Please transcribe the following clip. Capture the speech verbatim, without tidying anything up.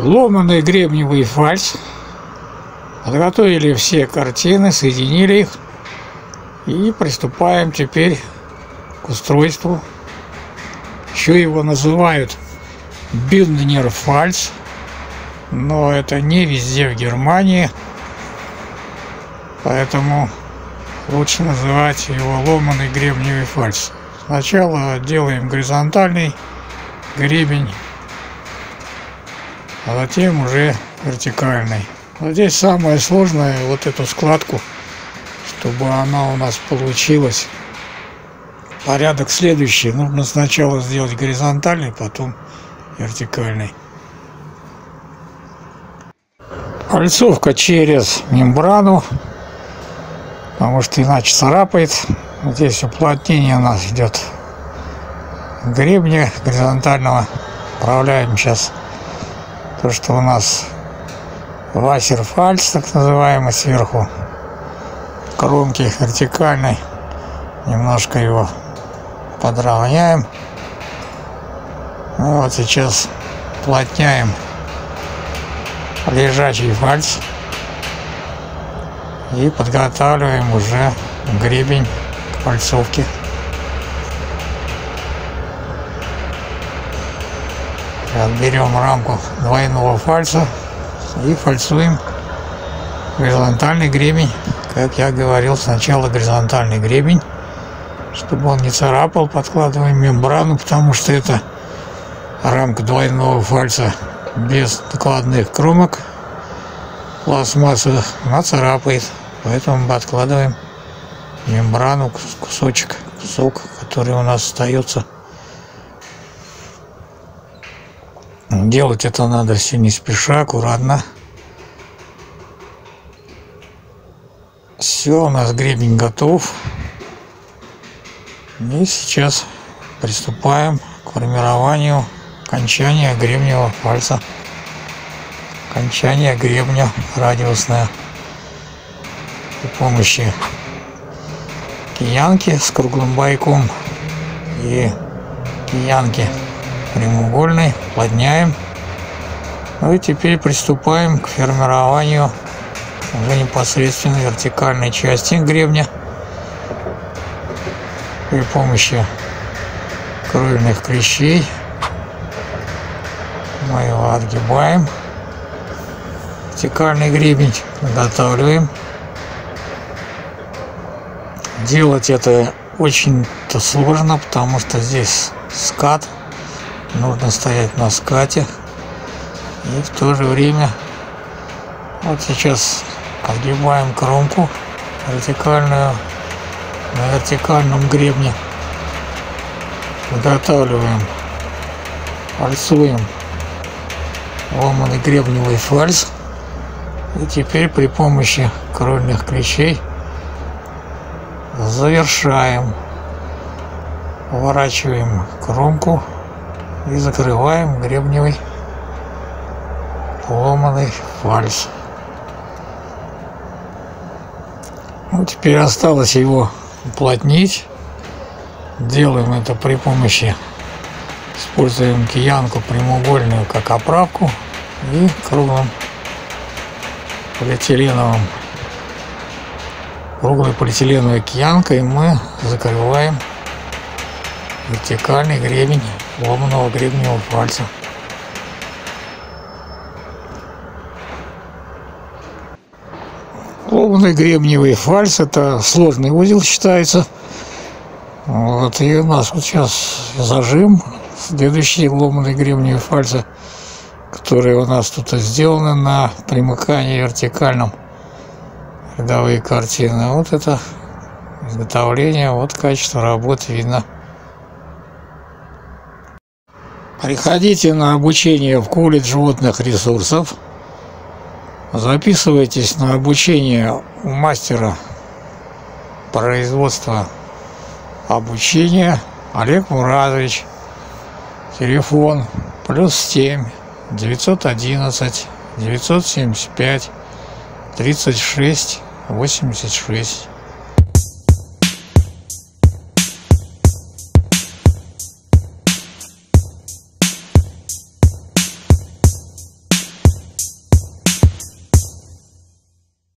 Ломаный гребневый фальс. Подготовили все картины, соединили их и приступаем теперь к устройству. Еще его называют Bündner фальс, но это не везде в Германии, поэтому лучше называть его ломаный гребневый фальс. Сначала делаем горизонтальный гребень, а затем уже вертикальный. Вот здесь самое сложное вот эту складку, чтобы она у нас получилась. Порядок следующий: нужно сначала сделать горизонтальный, потом вертикальный. Фальцовка через мембрану, потому что иначе царапает. Здесь уплотнение у нас идет гребня горизонтального. Управляем сейчас то, что у нас вассерфальц, так называемый, сверху кромки вертикальной. Немножко его подровняем. Вот сейчас уплотняем лежачий фальц и подготавливаем уже гребень к фальцовке. Сейчас берем рамку двойного фальца и фальцуем горизонтальный гребень. Как я говорил, сначала горизонтальный гребень, чтобы он не царапал. Подкладываем мембрану, потому что это рамка двойного фальца без накладных кромок пластмассовых, она царапает, поэтому подкладываем мембрану, кусочек, кусок, который у нас остается. Делать это надо все не спеша, аккуратно. Все, у нас гребень готов. И сейчас приступаем к формированию окончания гребневого фальса. Окончание гребня радиусное. При помощи киянки с круглым бойком и киянки прямоугольной уплотняем. Ну и теперь приступаем к формированию уже непосредственно вертикальной части гребня. При помощи кровельных клещей мы его отгибаем. Вертикальный гребень подготавливаем. Делать это очень-то сложно, потому что здесь скат. Нужно стоять на скате. И в то же время вот сейчас отгибаем кромку вертикальную на вертикальном гребне. Подготавливаем, фальцуем ломаный гребневый фальс. И теперь при помощи кровельных клещей завершаем. Поворачиваем кромку и закрываем гребневый ломаный фальс. Ну, теперь осталось его уплотнить. Делаем это при помощи, используем киянку прямоугольную как оправку и круглым полиэтиленовым круглой полиэтиленовой киянкой мы закрываем вертикальный гребень ломаного гребневого фальса. Ломаный гребневый фальс — это сложный узел считается. Вот, и у нас вот сейчас зажим, следующий ломаный гребневый фальса, которые у нас тут сделаны на примыкании вертикальном, рядовые картины. Вот это изготовление, вот качество работы видно. Приходите на обучение в колледж животных ресурсов. Записывайтесь на обучение у мастера производства обучения Олег Муразович. Телефон плюс семь девятьсот одиннадцать девятьсот семьдесят пять тридцать шесть восемьдесят шесть.